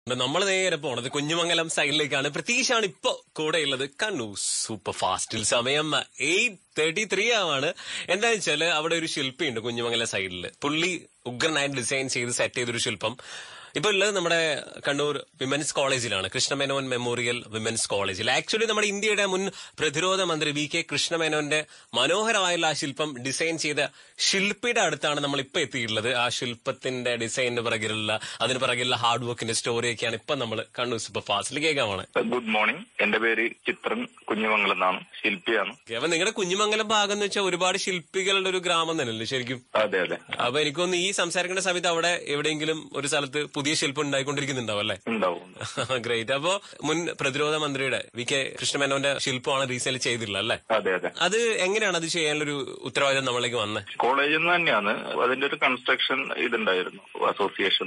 നമ്മൾ നേരെ പോണത് കുഞ്ഞുമംഗലം സൈഡിലേക്കാണ്. പ്രതീക്ഷാണ് ഇപ്പൊ കൂടെയുള്ളത്. കണ്ണൂർ സൂപ്പർ ഫാസ്റ്റിൽ സമയം 8:33 ആണ്. എന്താണെന്ന് വെച്ചാല് അവിടെ ഒരു ശില്പിയുണ്ട് കുഞ്ഞുമംഗലം സൈഡില്. പുള്ളി ഉഗ്രനായിട്ട് ഡിസൈൻ ചെയ്ത് സെറ്റ് ചെയ്തൊരു ശില്പം ഇപ്പൊ ഉള്ളത് നമ്മുടെ കണ്ണൂർ വിമൻസ് കോളേജിലാണ്, കൃഷ്ണമേനോൻ മെമ്മോറിയൽ വിമൻസ് കോളേജിൽ. ആക്ച്വലി നമ്മുടെ ഇന്ത്യയുടെ മുൻ പ്രതിരോധ മന്ത്രി വി കെ കൃഷ്ണമേനോന്റെ മനോഹരമായുള്ള ആ ശില്പം ഡിസൈൻ ചെയ്ത ശില്പിയുടെ അടുത്താണ് നമ്മൾ ഇപ്പൊ എത്തിയിട്ടുള്ളത്. ആ ശില്പത്തിന്റെ ഡിസൈനിന് പിറകിലുള്ള അതിന് പിറകിലുള്ള ഹാർഡ് വർക്കിന്റെ സ്റ്റോറിയൊക്കെയാണ് ഇപ്പൊ നമ്മൾ കണ്ണൂർ സൂപ്പർ ഫാസ്റ്റിൽ കേൾക്കാമാണ്. ഗുഡ് മോർണിംഗ്, എന്റെ പേര് ചിത്രൻ, കുഞ്ഞുമംഗലം എന്നാണ്, ശില്പിയാണ്. അപ്പൊ നിങ്ങളുടെ കുഞ്ഞുമംഗലം ഭാഗം എന്ന് വെച്ചാൽ ഒരുപാട് ശില്പികളുടെ ഒരു ഗ്രാമം തന്നെയല്ലേ ശരിക്കും? അതെ അതെ. അപ്പൊ എനിക്കൊന്ന് ഈ സംസാരിക്കേണ്ട സമയത്ത് അവിടെ എവിടെയെങ്കിലും ഒരു സ്ഥലത്ത് പുതിയ ശില്പം ഉണ്ടായിക്കൊണ്ടിരിക്കുന്നുണ്ടാവും അല്ലേ? ഉണ്ടാവും. ഗ്രേറ്റ്. അപ്പോ മുൻ പ്രതിരോധ മന്ത്രിയുടെ വി കെ കൃഷ്ണമേനോന്റെ ശില്പമാണ് റീസെന്റ് ചെയ്തിട്ടുള്ളത് അല്ലേ? അതെ അതെ. അത് എങ്ങനെയാണ് അത് ചെയ്യാനുള്ളൊരു ഉത്തരവാദിത്തം നമ്മളിലേക്ക് വന്നത്? കോളേജിൽ നിന്ന് തന്നെയാണ്. അതിന്റെ ഒരു കൺസ്ട്രക്ഷൻ ഇതുണ്ടായിരുന്നു, അസോസിയേഷൻ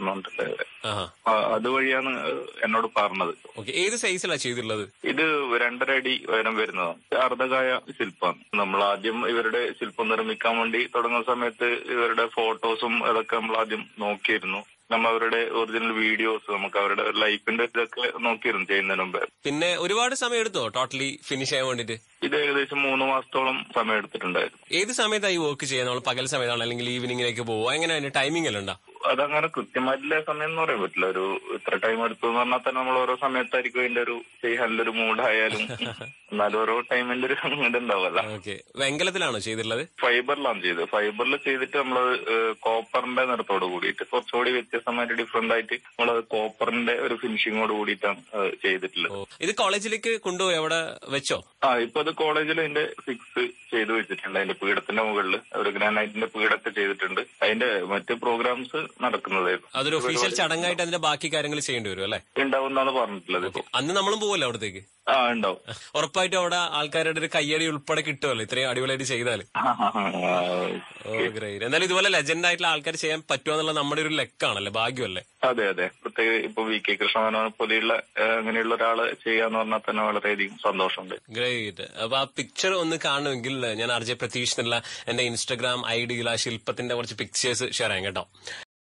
അതുവഴിയാണ് എന്നോട് പറഞ്ഞത്. ഓക്കെ. ഏത് സൈസിലാണ് ചെയ്തിട്ടുള്ളത്? ഇത് 2.5 അടി ഉയരം വരുന്നതാണ്. അർദ്ധകായ ശില്പമാണ്. നമ്മൾ ആദ്യം ഇവരുടെ ശില്പം നിർമ്മിക്കാൻ വേണ്ടി തുടങ്ങുന്ന സമയത്ത് ഇവരുടെ ഫോട്ടോസും അതൊക്കെ നമ്മൾ ആദ്യം നോക്കിയിരുന്നു. നമ്മൾ അവരുടെ ഒറിജിനൽ വീഡിയോസ്, നമുക്ക് അവരുടെ ലൈഫിന്റെ ഇതൊക്കെ നോക്കിയിരുന്നു ചെയ്യുന്നതിന് മുമ്പ്. പിന്നെ ഒരുപാട് സമയം എടുത്തോ ടോട്ടലി ഫിനിഷ് ചെയ്യാൻ വേണ്ടിട്ട്? ഇത് ഏകദേശം 3 മാസത്തോളം സമയം എടുത്തിട്ടുണ്ടായിരുന്നു. ഏത് സമയത്തായി വർക്ക് ചെയ്യാൻ? നമ്മൾ പകൽ സമയത്താണോ അല്ലെങ്കിൽ ഈവനിങ്ങിലേക്ക് പോവോ? എങ്ങനെ അതിന്റെ ടൈമിംഗ് എല്ലാം ഉണ്ടോ? അതങ്ങനെ കൃത്യമായിട്ടുള്ള സമയം എന്ന് പറയാൻ പറ്റില്ല. ഒരു ഇത്ര ടൈം എടുത്തു എന്ന് പറഞ്ഞാൽ തന്നെ നമ്മൾ ഓരോ സമയത്തായിരിക്കും അതിന്റെ ഒരു ചെയ്യാനൊരു മൂഡായാലും എന്നാലും ഓരോ ടൈമിന്റെ ഒരു ഇതുണ്ടാവുമല്ലോ. ഓക്കെ. വെങ്കലത്തിലാണോ ചെയ്തിട്ടുള്ളത്? ഫൈബറിലാണ് ചെയ്തത്. ഫൈബറിൽ ചെയ്തിട്ട് നമ്മളത് കോപ്പറിന്റെ നിറത്തോട് കൂടിയിട്ട് കുറച്ചുകൂടി വ്യത്യസ്തമായിട്ട് ഡിഫറെന്റ് ആയിട്ട് നമ്മളത് കോപ്പറിന്റെ ഒരു ഫിനിഷിങ്ങോട് കൂടിയിട്ടാണ് ചെയ്തിട്ടുള്ളത്. ഇത് കോളേജിലേക്ക് കൊണ്ടുപോയി അവിടെ വെച്ചോ? ഇപ്പൊ അത് കോളേജിൽ അതിന്റെ ഫിക്സ് ചെയ്ത് വെച്ചിട്ടുണ്ട്. അതിന്റെ പീഠത്തിന്റെ മുകളിൽ ഒരു ഗ്രാനൈറ്റിന്റെ പീഠമൊക്കെ ചെയ്തിട്ടുണ്ട്. അതിന്റെ മറ്റ് പ്രോഗ്രാംസ് നടക്കുന്നതായിരുന്നു. അതൊരു ഒഫീഷ്യൽ ചടങ്ങായിട്ട് അതിന്റെ ബാക്കി കാര്യങ്ങൾ ചെയ്യേണ്ടി വരും അല്ലെ? ഉണ്ടാവും എന്നാണ് പറഞ്ഞിട്ടുള്ളത്. അന്ന് നമ്മളും പോവല്ലോ അവിടത്തേക്ക്? ഉണ്ടാവും. ഉറപ്പായിട്ടും അവിടെ ആൾക്കാരുടെ ഒരു കയ്യടി ഉൾപ്പെടെ കിട്ടുമല്ലോ ഇത്രയും അടിപൊളിയായിട്ട് ചെയ്താല്. ഗ്രേറ്റ്. എന്തായാലും ഇതുപോലെ ലെജൻഡ് ആയിട്ടുള്ള ആൾക്കാർ ചെയ്യാൻ പറ്റുമെന്നുള്ള നമ്മുടെ ഒരു ലക്കാണല്ലേ, ഭാഗ്യമല്ലേ? അതെ അതെ. പ്രത്യേക ഇപ്പൊ വി കെ കൃഷ്ണമേനോനെ പോലെയുള്ള അങ്ങനെയുള്ള ഒരാള് ചെയ്യാന്ന് പറഞ്ഞാൽ തന്നെ വളരെയധികം സന്തോഷമുണ്ട്. ഗ്രേറ്റ്. അപ്പൊ ആ പിക്ചർ ഒന്ന് കാണുമെങ്കിൽ ഞാൻ RJ പ്രതീഷ് എന്നുള്ള എന്റെ ഇൻസ്റ്റഗ്രാം ID യിൽ ആ ശില്പത്തിന്റെ കുറച്ച് പിക്ചേഴ്സ് ഷെയർ ചെയ്യാം കേട്ടോ.